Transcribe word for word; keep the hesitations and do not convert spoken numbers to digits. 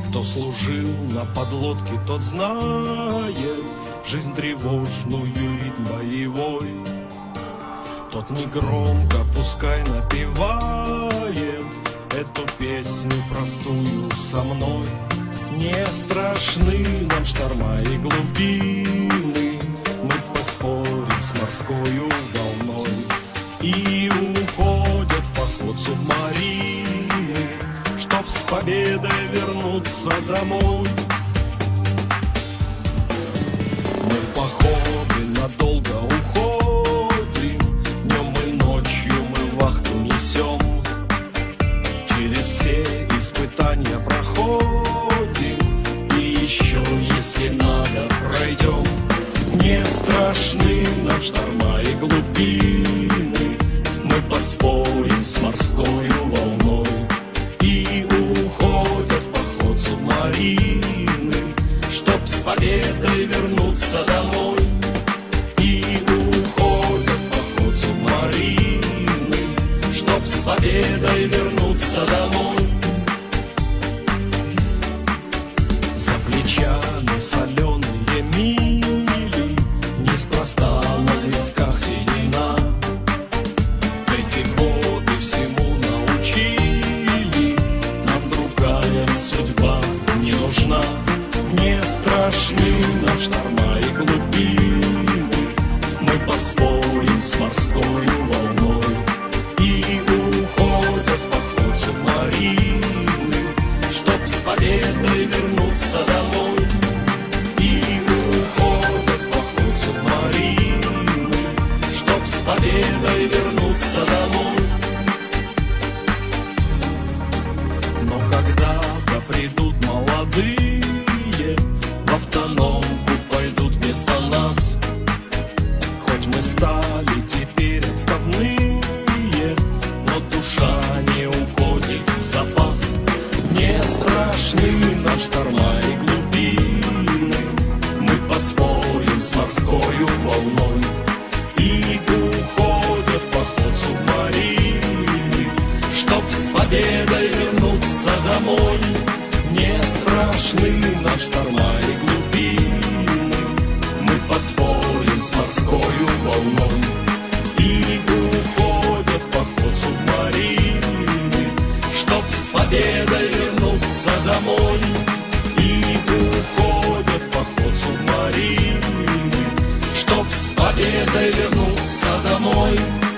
Кто служил на подлодке, тот знает жизнь тревожную, ритм боевой. Тот негромко, пускай напевает эту песню простую со мной. Не страшны нам шторма и глубины, мы поспорим с морскою волной. И уходят в поход субмарины, чтоб с победой вернуться домой. Мы в походы надолго уходим, днем и ночью мы вахту несем. Через все испытания проходим, и еще, если надо, пройдем. Не страшны нам шторма и глубины, мы поспорим с морской волной. И уходят в поход субмарины, чтоб с победой вернуться домой. И уходят в поход субмарины, чтоб с победой вернуться домой. За плечами соленые мили, неспроста на висках седина. Эти годы всему научили, нам другая судьба не нужна. Не страшны нам шторма и глубины, мы поспорим с морской волной. И уходят в поход субмарины, чтоб с победой вернуться домой. И уходят в поход субмарины, чтоб с победой вернуться домой. Но когда-то придут молодые, в автономку пойдут вместо нас. Хоть мы стали теперь отставные, но душа не уходит в запас. Не страшны нам шторма и глубины, мы поспорим с морскою волной. И уходят в поход субмарины, чтоб с победой вернуться домой. Не страшны нам шторма и глубины, мы поспорим с морскою волной. И уходят в поход субмарины, чтоб с победой вернуться домой. И уходят в поход субмарины, чтоб с победой вернуться домой.